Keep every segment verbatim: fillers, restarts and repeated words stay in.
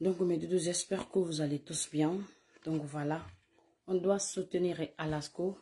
Donc, mes doudous, j'espère que vous allez tous bien. Donc, voilà. On doit soutenir Alasco.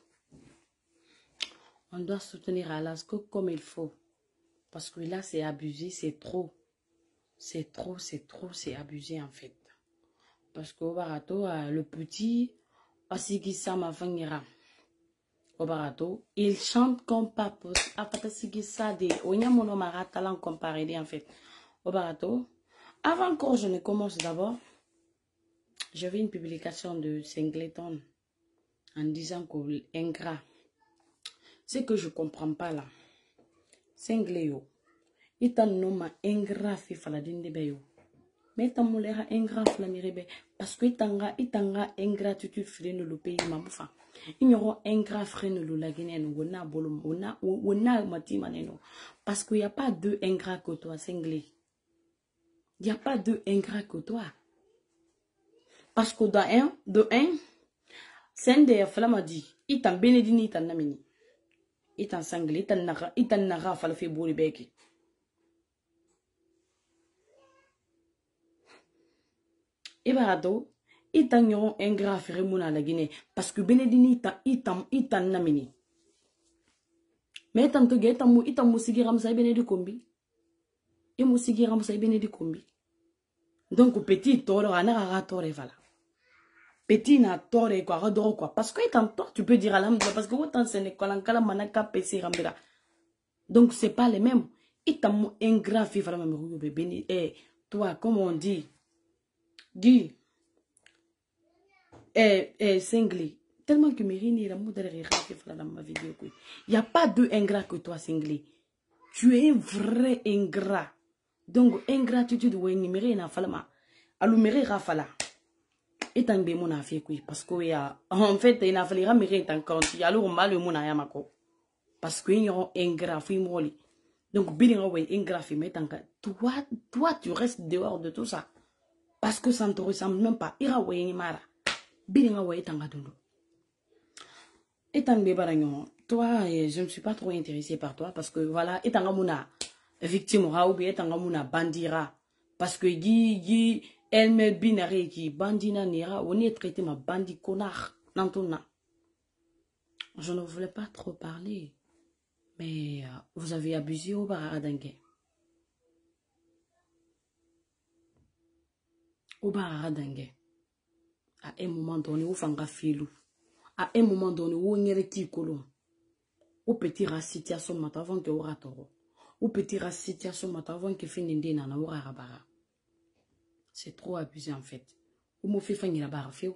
On doit soutenir Alasco comme il faut. Parce que là, c'est abusé, c'est trop. C'est trop, c'est trop, c'est abusé en fait. Parce que au barato, le petit, Asigisa Mavangera. Au barato, il chante comme pas possible. Apasigisa de Onyamono Maratalan comparé en fait. Au barato. Avant que je ne commence d'abord, j'ai vu une publication de Singleton en disant que ingrat. C'est que je ne comprends pas là. Singléo. Il t'a nommé ingrat fi faladine de beyo. Mais t'as moulera ingrat flamirebe. Parce que itanga itanga ingratitude frene le pays mamoufa. Ils n'auront ingrat frene le laguinen ou na bolom ou na ou na matimaneno. Parce qu'il n'y a pas deux ingrats que toi, Singlé. Il n'y a pas deux ingrats que toi. Parce que dans un, de un, Sende Flama dit, il t'en bénédini, il t'en namini. Il t'en sanglé, il t'en nara, il t'en nara, fallait faire boule beki. Et barado, il t'en yon ingrat faire mouna la Guinée. Parce que bénédini, il t'en, il t'en namini. Mais tant que il t'en mou, il t'en moussigiram sa bénédi kombi. Et moussigiram sa bénédi kombi. Donc, petit toro, anara tore vala. Petit na tort quoi, redoro quoi. Parce que étant tort, tu peux dire à l'âme, parce que autant c'est ne kolankala manaka pesi rambira. Donc c'est pas les mêmes. Et t'as mon ingrat fi fala me bébé. Eh, toi, comme on dit, dis, eh, eh, Singlé. Tellement que Mérine la mou derrière dans ma vidéo. Il n'y a pas de ingrat que toi, Singlé. Tu es un vrai ingrat. Donc, ingratitude, ouais, numéré na falama. Aluméré rafala. Et tant que mon affaire parce que ya en fait il a fallu ramener tant compte y a le mal le mon ayamako parce que ils ont ingrat fi moli donc bilinga way ingrat fi mais tant que toi toi tu restes dehors de tout ça parce que ça ne te ressemble même pas ira way ni mara bilinga way tant que et tant que baragnon toi je ne suis pas trop intéressée par toi parce que voilà et tant que mon victime ou bien tant que mon bandira parce que gi gi elle me binare qui bandina nira, on est traité ma bandi connard. Nantona. Je ne voulais pas trop parler, mais euh, vous avez abusé au baradangue. Au baradangue. À un moment donné, où fanga filou. À un moment donné, où on est qui colon. Au petit situation matin avant que aura toro. Au petit situation matin avant que fininde nana aura rabara. C'est trop abusé en fait. Où me fait finir la barre féo.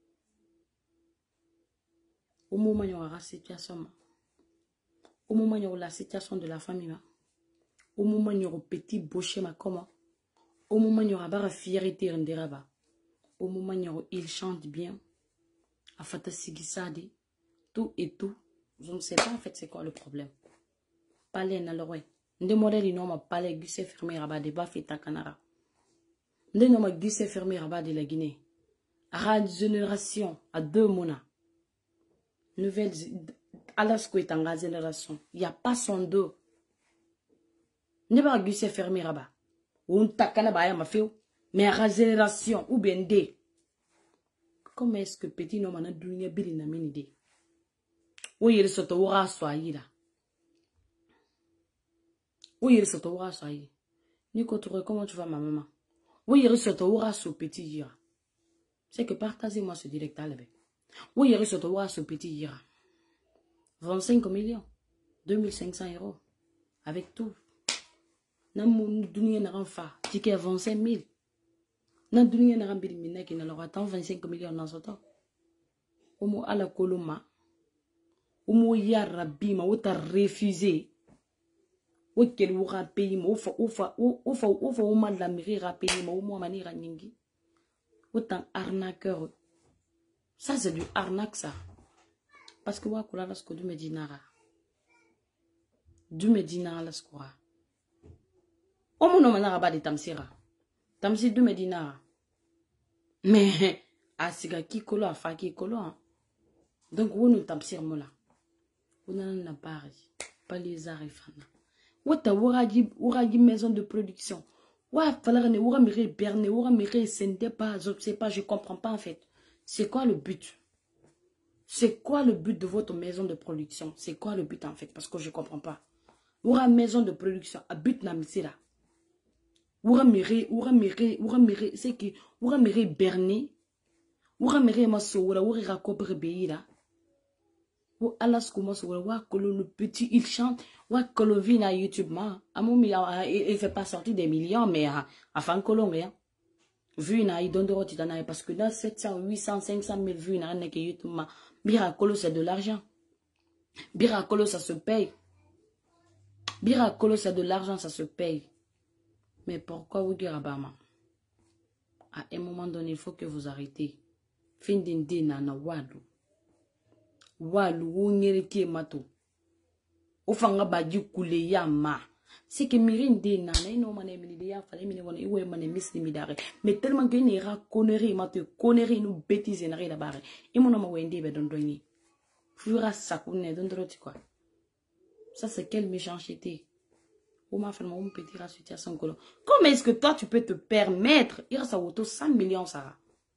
Au moment où il y aura la situation, au moment où il y aura la situation de la famille, au moment où il y aura petit boucher, comment, au moment où il y aura la fierté, au moment où il chante bien, à Fata Sigisadi, tout et tout, je ne sais pas en fait c'est quoi le problème. Parler dans le roi. Ndé modèle il n'a pas les guisses fermés à bas de Bafita Canara. Ndé n'a pas guisses fermés à bas de la Guinée. À la génération, à deux mona. Nouvelle, Alasco est en génération. Il n'y a pas son dos. Ne pas guisser fermé là-bas. Ou un takana baya ma feu. Mais à la génération, ou bien des. Comment est-ce que petit nom a douné bili na minide? Ou il se te aura soigné là. Ou il se te aura soigné. Nico, comment tu vas ma maman? Ou il se te aura ce petit ira. C'est que partagez-moi ce direct à l'éveil. Ou il se te aura ce petit ira. vingt-cinq millions. deux mille cinq cents euros. Avec tout. Nan mon dunia n'a fa. Ticket vingt-cinq mille. Nan dunia n'a pas de qui n'a l'aura tant vingt-cinq millions dans ce temps. Omo ala koloma. Omo yara bima. Ou t'as refusé. Ou qu'elle vous a payé. Ou fa ou fa ou fa ou fa ou mal la mairie a payé. Ou moi mani raningi. Ou t'as arnaqueur. Ça c'est du arnaque ça. Parce que wa kula la sko du medinara. Du medinara la sko. Omo no manara ba de tamsira. Tamsi du medinara. Mais asiga ki kolo a fa ki kolo. Donc vous nous tamsir mola. Vous n'en avez pas pas les arifana. Ou ta wuragi wuragi maison de production. Ouais, falloir ne oura mire berne, oura mire sente pas, je sais pas, je comprends pas en fait. C'est quoi le but? C'est quoi le but de votre maison de production? C'est quoi le but en fait? Parce que je comprends pas. Oura maison de production, à but na misira. Oura mire, oura mire, oura mire, c'est que oura mire berne, oura mire masoura, oura rakobre beira. Ou alas comment se voit le petit il chante ou que vit na YouTube ma amoumi il fait pas sortir des millions mais à fin rien vu na il donne de roti dans parce que dans sept cents huit cents cinq cent mille vues na que YouTube ma Biracolo c'est de l'argent Biracolo ça se paye Biracolo c'est de l'argent ça se paye mais pourquoi vous dire abama à un moment donné il faut que vous arrêtez fin d'indi na na wadu walu wonyereke mato ofanga baji kule ya ma c'est que mirinde na na ino mané mini ya fallait mini wona iwe mané miss ni midare mais tellement que ni ra connerie mato connerie nous bêtises na rila bare imono ma wende be don doni fura sakune don droti quoi ça c'est quelle méchanceté ou ma femme on petit ra situation colo comment est-ce que toi tu peux te permettre ira sa auto cent millions ça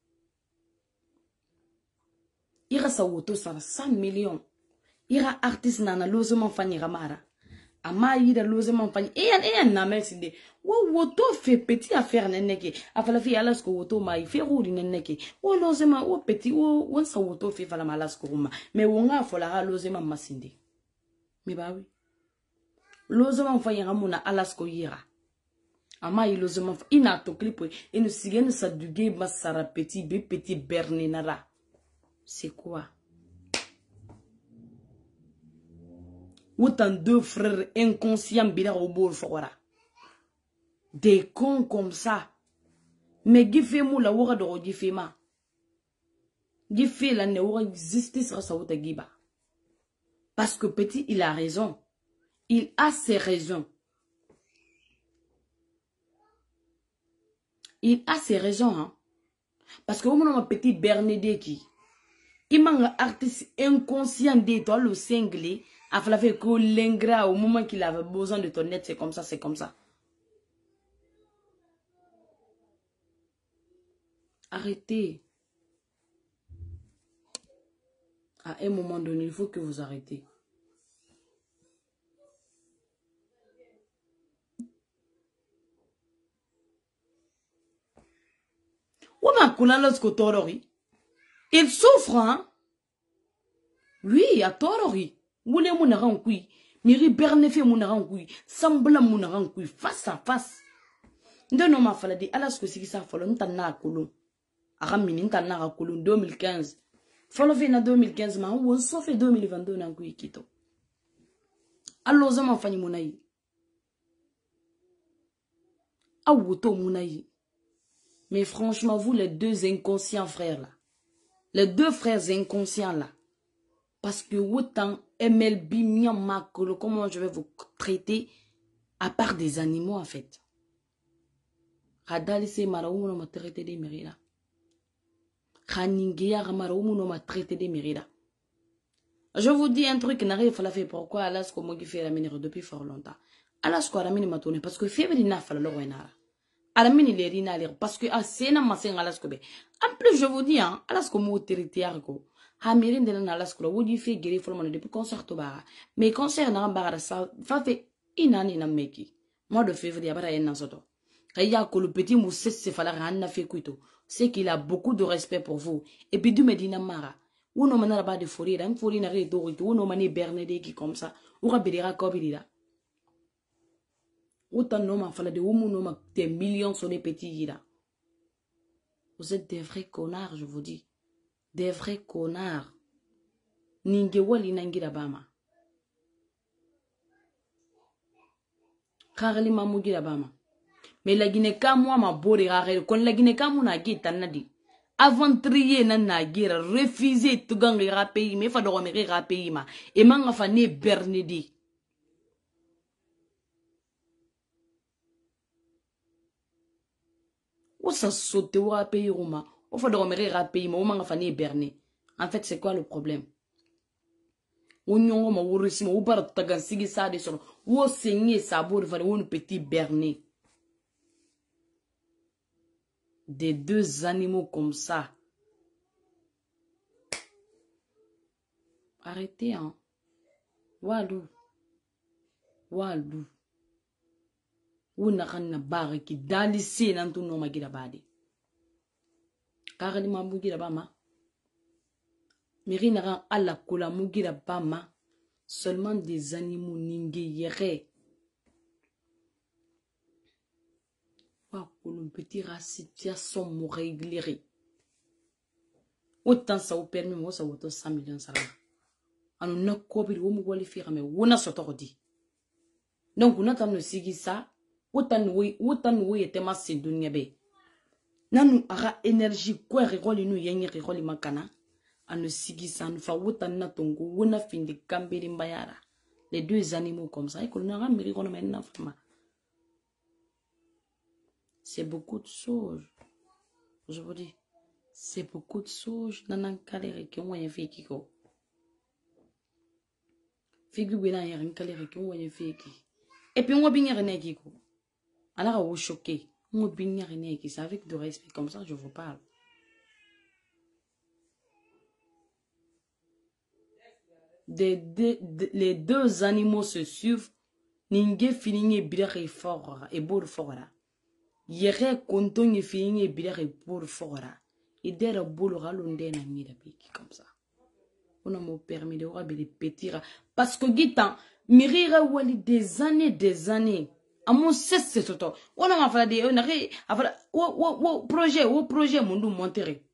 ira sa auto ça cent millions ira artiste nana losement fani ramara ama ira losement fani e yan e yan na merci de wo woto fait petit affaire neneke afala fi alas ko woto mai fait roudi neneke wo losement wo petit wo won sa woto fait fala malas ko ma mais wo nga fola losement masinde mi ba oui losement fani ramuna alas ko ira ama i losement ina to clip et nous sigene sa dugué masara petit be petit bernenara c'est quoi? Autant deux frères inconscients bira au bol fora. Des cons comme ça. Mais qui fait mou la wora de qui fait ma. Qui fait la ne wora exister sur sa wota giba. Parce que petit il a raison. Il a ses raisons. Il a ses raisons hein. Parce que au moment petit Bernadette qui il manque artiste inconscient de toi le cinglé. A fait que l'ingrat au moment qu'il avait besoin de ton aide, c'est comme ça, c'est comme ça. Arrêtez. À un moment donné, il faut que vous arrêtez. Il souffre, hein? Oui, à Torori. Woulé mounaran kui, miri bernefe mounaran kui, sambla mounaran kui, face à face. Ndono ma faladi, alas ko siki sa folo, nta na kolon. Aramini nta na kolon deux mille quinze. Folo fe na deux mille quinze ma, ou so fe deux mille vingt-deux na kui kito. Allo zama fani mounayi. Awuto mounayi. Mais franchement, vous les deux inconscients frères là, les deux frères inconscients là, parce que autant M L B, Myanmar, comment je vais vous traiter à part des animaux en fait. Radali se maraoumo no ma traité des mérida. Khaningeya maraoumo no ma traité des mérida. Je vous dis un truc qui n'arrive pas à faire pourquoi Alasko Mogi fait la minère depuis fort longtemps. Alasko Aramini m'a tourné parce que février n'a pas le roinara. Aramini les rina parce que à Sena Masseng Alasko be. En plus je vous dis hein, Alasko mo territoire ko. Hamirin de la Alasko wodi fait guérir formellement depuis concert to bara. Mais concert n'a pas ça fa fait inani na meki. Mois de février bara en nasoto. Kaya ko le petit mousse se fala ranna fait kuito. C'est qu'il a beaucoup de respect pour vous. Et puis du Medina Mara. Uno manara ba de folie, un folie n'a rien d'orito, uno mané Bernadette qui comme ça, ou rabira kobirida. Autant nom fala de umu nom des millions sur les petits ira. Vous êtes des vrais connards, je vous dis. Des vrais connards. Ninge wali nangira bama. Karali mamugira bama. Mais la Guinée ka moi ma bori rare, kon la Guinée ka muna gita nadi. Avant trier nan na guerre, refuser tout gang le pays, mais fa do me ra pays ma. Et manga fa ne Bernadette. Ou ça saute ou ra pays roma. Ou fa do me ra pays ma, ou manga fa ne Bernadette. En fait, c'est quoi le problème? Ou nyongo ma ou resima ou bar tagan sigi sa de son. Ou saigner sa bour fa un petit Bernadette. Des deux animaux comme ça. Arrêtez, hein. Walou. Walou. Ou na barre qui dalissé dans tout nom magira bade. Car ni mabugira bama. Miri na ala kola mugira bama. Seulement des animaux ninge yere. Wa kolon petit situation mo régler. Autant ça vous permet moi ça vous cent millions ça. Anu na kobi wo mu wali fi xamé wona soto di. Donc on attend le sigi ça. Autant oui, autant oui était ma dunya be. Nanu ara énergie quoi rigoli nu yengi rigoli makana. Anu sigi ça nous fa autant na tongo wona findi kambiri mbayara. Les deux animaux comme ça et qu'on a ramiri qu'on a maintenant fama. C'est beaucoup de choses. Je vous dis, c'est beaucoup de choses nanan kalere ki on y fait kiko. Figu bina yarin kalere ki on y fait ki. Et puis on bien rien kiko. Alors, vous choquez. Moi, c'est avec du respect comme ça, je vous parle. Des, des, des, les deux animaux se suivent. Ninge fininge bidare fort et bour fora. Yere kontonge fininge bidare bour fora. Et dera boulot ralonde na mira biki comme ça. On a me permis de voir des petits rats. Parce que gitan, mirira wali des années, des années. À mon cesse c'est tout. On a fait des on a fait au projet au projet mundu monteré.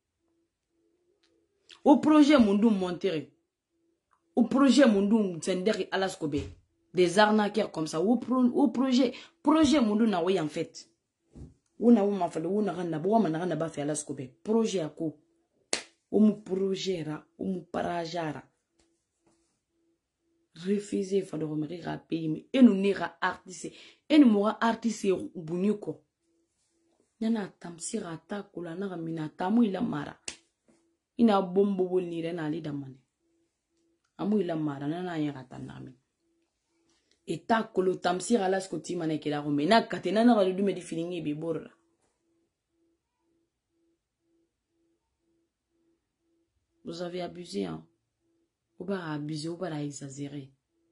Au projet mundu monteré. Au projet mundu senderi alaskobe. Des arnaqueurs comme ça au pro, au projet projet mundu na oui en fait. On a on a fait on a rana bo on a rana ba fait alaskobe. Projet à ko. O mu projet ra, o mu parajara. Refuser fa de remettre à pays et nous n'ira artiste et nous mourra artiste bunyuko nana tamsira ta kula na mina tamu ila mara ina bombo bolire na ali damane amu ila mara nana yaka tanami et ta kolo tamsira la skoti maneke la romena katena na du me di filingi bi borra. Vous avez abusé, hein. Ou pas abuser, ou pas exagérer.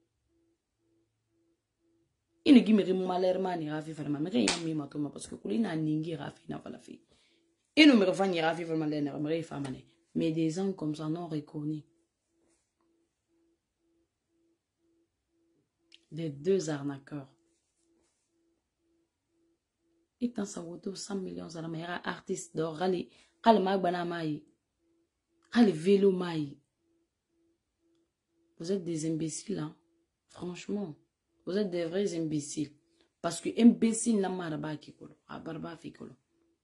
Il ne gimme malheureusement ni rafi fala mais rien mi matoma parce que kulina ningi rafi na fala fi. Il ne me refani rafi fala malena me famane. Mais des gens comme ça non reconnus. Des deux arnaqueurs. Et tant ça vaut cent millions à la meilleure artiste d'or rali rali magbana mai. Rali vélo mai. Vous êtes des imbéciles, hein? Franchement, vous êtes des vrais imbéciles. Parce que imbécile n'a maraba kikolo, a barba fikolo.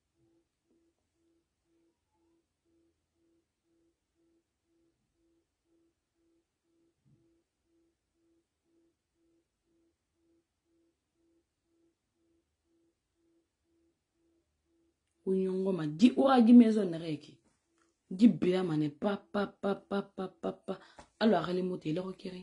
Unyongo ma di ora di maison nereki. Di bia mane pa pa pa pa pa pa pa. Alors les mots le requérir.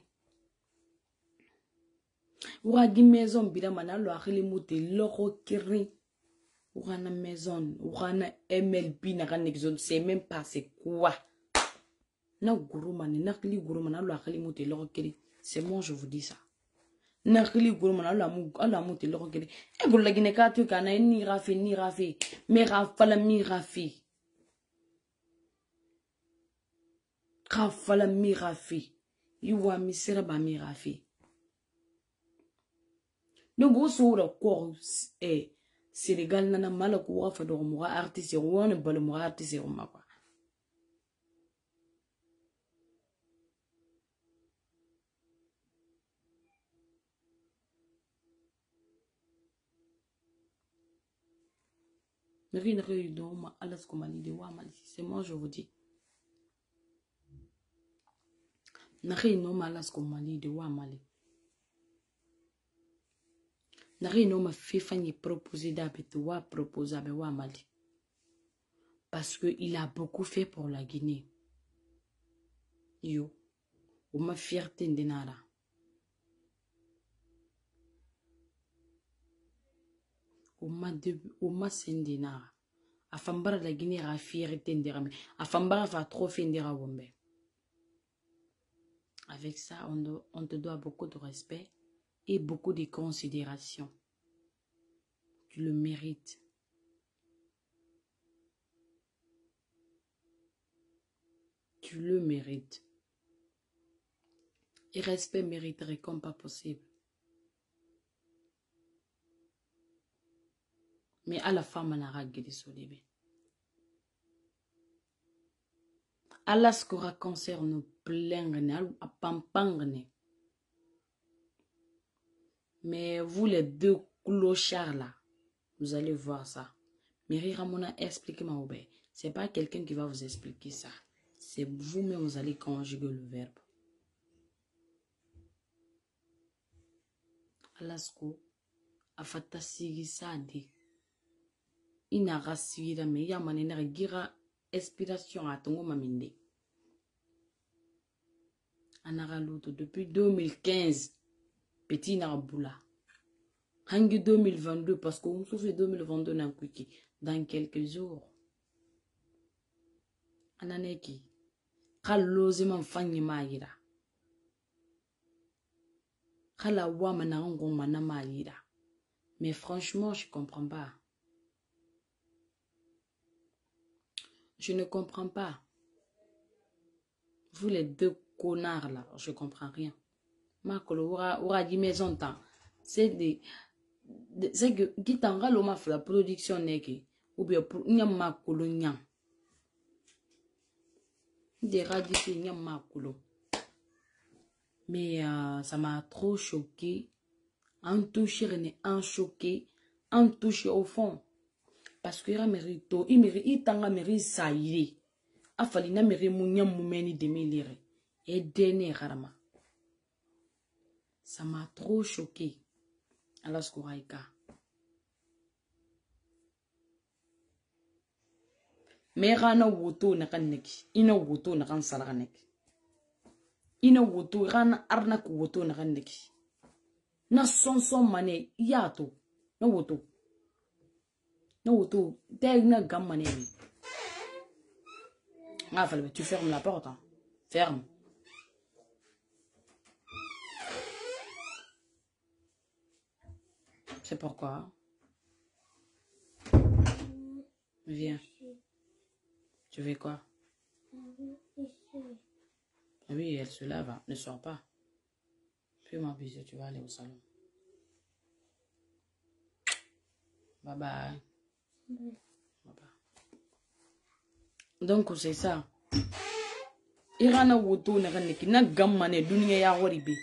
Ora di maison bia mane alors les mots le requérir. Ora na maison, ora na M L B na kan exode, c'est même pas c'est quoi. Na guru mane na kli guru mane alors les mots le requérir. C'est moi je vous dis ça. Na kli guru mane alors mu alors mu le requérir. E guru la gine ka tu kana ni rafi ni rafi. Mais rafala mi rafi. Rafala mi rafi. Iwa mi seraba mi rafi. Donc au soir le corps est Sénégal nana malako wa fa do mo artiste won bal mo artiste o ma quoi. Rien ne do ma alas ko mali de wa mali c'est moi je vous dis. Na rien no malas ko mali de wa mali. Na rien no ma fifa ni proposer d'habiter wa proposer be wa mali. Parce que il a beaucoup fait pour la Guinée. Yo, ou ma fierté ndenara. Ou ma début, ou ma sendinara. Afambara la Guinée a fierté nderame. Afambara va trop faire wombe. Avec ça, on, do, on te doit beaucoup de respect et beaucoup de considération. Tu le mérites. Tu le mérites. Et respect mériterait comme pas possible. Mais à la femme, on a ragé solibé. Allah ce qu'aura cancer nous plaindre, à pampangne. Mais vous les deux clochards là, vous allez voir ça. Mary Ramona, expliquez-moi. C'est pas quelqu'un qui va vous expliquer ça. C'est vous-même, vous allez conjuguer le verbe. Allah ce qu'aura afata sigi ça dit. Ina rasira me ya manena gira inspiration à ton maminde. Anara l'autre depuis deux mille quinze. Petit Naraboula. Hangi deux mille vingt-deux parce qu'on souffle deux mille vingt-deux dans Kwiki. Dans quelques jours. Ananeki. Kalose man fanyi maïra. Kala wa manango mana maïra. Mais franchement, je comprends pas. Je ne comprends pas. Vous les deux connards là, je comprends rien. Makolo aura aura dit maison temps. C'est des c'est que qui t'enra l'homme fait la production neke ou bien pour nyam makolo nyam. Des radis nyam makolo. Mais euh, ça m'a trop choqué. En touché, en choqué, en touché au fond. Parce que il mérite, il mérite, il tanga mérite ça y est. A fallu na mérite mounya moumeni de m'élire. Et dernier rarement. Ça m'a trop choqué. Alors ce qu'on a eu. Mais rana woto na kaneki, ina woto na kan salakaneki. Ina woto rana arnak woto na kaneki. Na son son mané yato na woto. Na woto t'es na gamme mané. Ah fallait tu fermes la porte hein. Ferme. C'est pourquoi. Viens. Tu veux quoi? Oui, elle se lave. Hein. Ne sors pas. Fais-moi plaisir, tu vas aller au salon. Bye bye. Bye bye. Donc c'est ça. Irana woto na kaneki na gammane dunia ya waribi.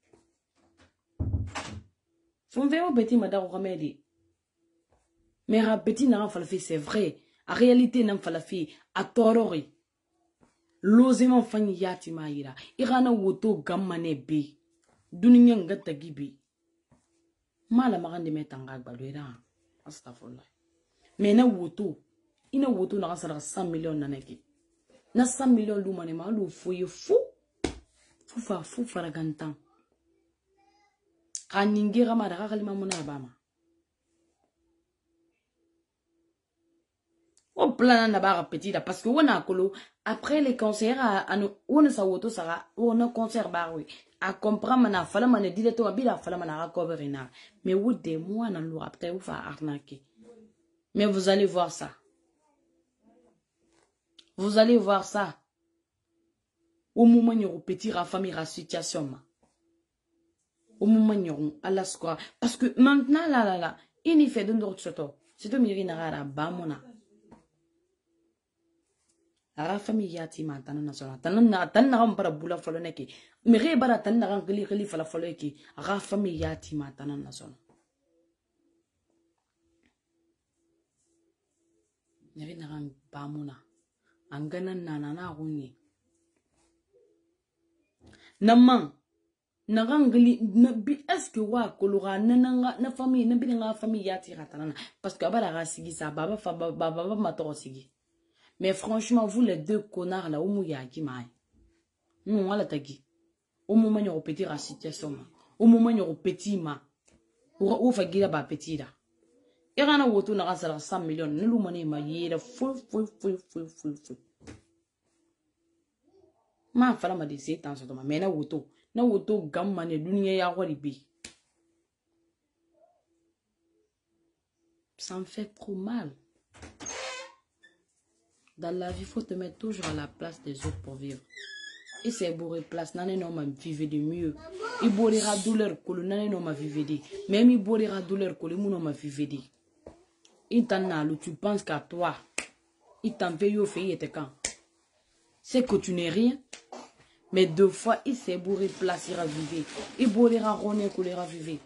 Fumve au petit madame Ramedi. Mais un petit n'a pas fait, c'est vrai. En réalité, n'a pas fait. À torori. L'osement fanny yati maïra. Irana woto gammane be. Dunia ngata gibi. Mala marande metanga balwera. Astafurlah. Mais na woto. Ina woto na rasara cent millions naneki. Na cent millions l'oumane ma l'ou fouille fou. Fou fa fou faragantan. Kaningira madara kalima mona bama. On plan na barre petit là parce que on a colo après les concerts à on sa woto sera on a concert bar oui à comprendre na fala mané dit to bila fala mana coverina mais où des mois na lo après ou fa arnaquer mais vous allez voir ça vous allez voir ça au moment où petit ra famille ra situation ma au moment où à la square parce que maintenant là là là il y fait de notre château c'est de mirina ra ba mona. La famille yati ma tana national tana tana ram para bula folo neki mere bara tana ram gili gili fala folo eki la famille yati ma tana national nere na ram bamuna angana nana na runye naman na ram gili na bi est-ce que wa kolora nana na famille na bi nga famille yati ratana parce que abala ra sigi sa baba fa baba baba matoro sigi. Mais franchement, vous les deux connards là, où mouya qui maille. Nous, on l'a tagi. Au moment où on petit la situation, au moment où on petit ma, où fa gira ba petit là. Et quand on a autour de cent millions, nous l'avons dit, fou, fou, fou, fou, fou, fou. Ma fala ma de c'est tant ça mais na auto na auto gamma ne dunia ya wali bi. Ça me fait trop mal. Dans la vie, il faut te mettre toujours à la place des autres pour vivre. Et c'est beau place, n'en est non ma vivre de mieux. Il boira douleur que le n'en non ma vivre de. Même il boira douleur que le mon ma vivre de. Il t'en a tu penses qu'à toi. Il t'en veille au fait et te quand. C'est que tu n'es rien. Mais deux fois, il s'est bourré place, il a vivre. Il boira ronner que l'ira vivre.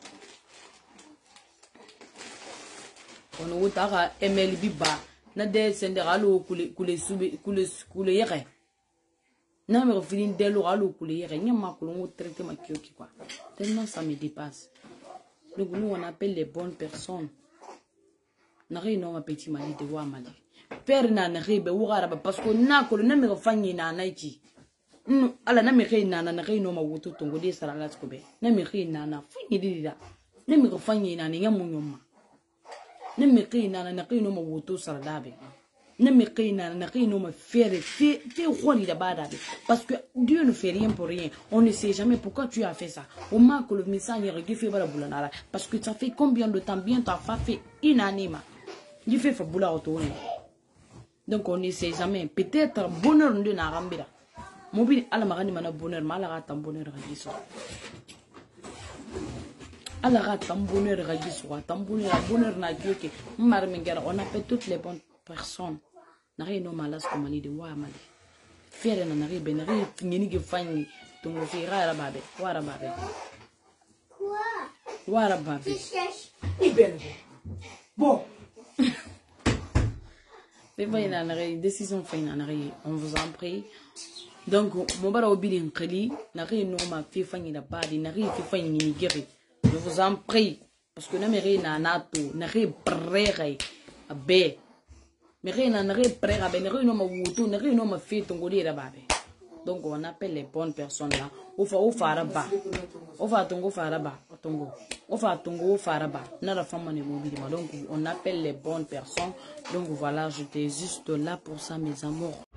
On a un M L B bas. Na de senderalo kule kule sube kule kule yere na me refini de lo alo kule yere nyama kulongo traiter ma kioki quoi tellement ça me dépasse. Donc nous on appelle les bonnes personnes na re no ma petit mali de wa mali père na na re be wugara ba parce que na ko na me refanyi na na iki no ala na me re na na re no ma woto tongo de sara la skobe na me re na na fanyi dida na me refanyi na ni nyamunyoma ne me qina na qino ma woto sardabe ne me qina na qino ma faire fait fait roi de badabe parce que Dieu ne fait rien pour rien. On ne sait jamais pourquoi tu as fait ça. Au moins que le message qui fait bala boulana parce que ça fait combien de temps bien tu as fait inanima. Il fait fa boula retourner. Donc on ne sait jamais peut-être bonheur de na rambira. Mobile ala magani mana bonheur mala gata bonheur radiso. Alors, tant bonheur, tant bonheur, bonheur n'a que on appelle toutes les bonnes personnes. N'arrive non malas comme on dit de Wamali. Faire un arrive, ben arrive, fini que fini, ton offrir à la babe, Wara babe. Quoi? Wara babe. Bon. C'est pas une décision finale, on vous en prie. Donc, mon bar au bilin crédit, n'arrive non ma fille fini la badi, n'arrive fait fini ni guéri. Je vous en prie, parce que ne me rien nato, ne rien prêt à bé. Mais rien n'a rien prêt à bé, ne rien n'a wuto, ne rien n'a fait ton godi là bas. Donc on appelle les bonnes personnes là. Au fa au faraba, au fa tongo faraba, tongo, au fa tongo faraba. N'a la femme ne mobile. Donc on appelle les bonnes personnes. Donc voilà, j'étais juste là pour ça, mes amours.